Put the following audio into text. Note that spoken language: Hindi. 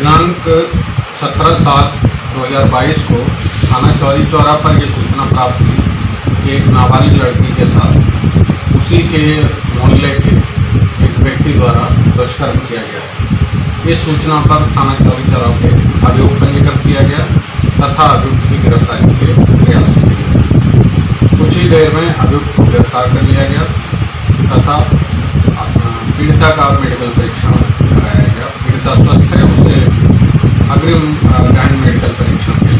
दिनांक 17/7/2022 को थाना चौरी चौरा पर यह सूचना प्राप्त हुई कि एक नाबालिग लड़की के साथ उसी के मोहल्ले के एक व्यक्ति द्वारा दुष्कर्म किया गया है। इस सूचना पर थाना चौरी चौरा पे अभियोग पंजीकृत किया गया तथा अभियुक्त की गिरफ्तारी के प्रयास किए गए। कुछ ही देर में अभियुक्त को गिरफ्तार कर लिया गया तथा पीड़िता का मेडिकल परीक्षण कराया गया। पीड़िता स्वस्थ है, उसे अग्रिम गहन मेडिकल परीक्षण के